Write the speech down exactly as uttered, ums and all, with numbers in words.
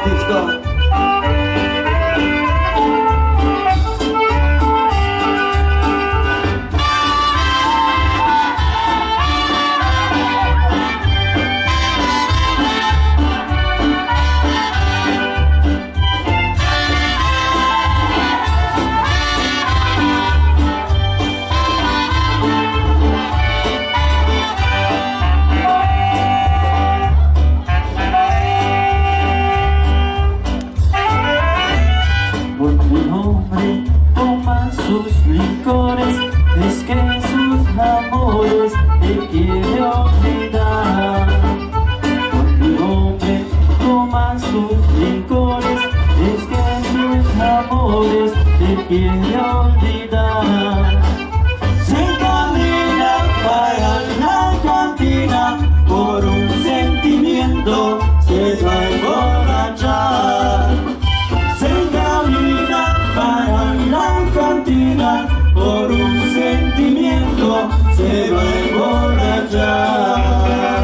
artista. Sus licores, es que sus amores te quiere olvidar. Porque un hombre toma sus licores, es que sus amores te quiere olvidar. Se camina para la cantina por un sentimiento, se va a emborrachar. Se camina para la cantina por un sentimiento, se va a emborrachar.